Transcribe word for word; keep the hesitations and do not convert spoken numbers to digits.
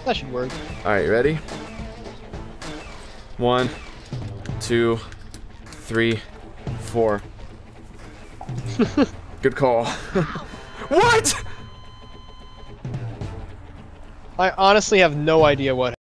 That should work. Alright, ready? One, two, three, four. Good call. What?! I honestly have no idea what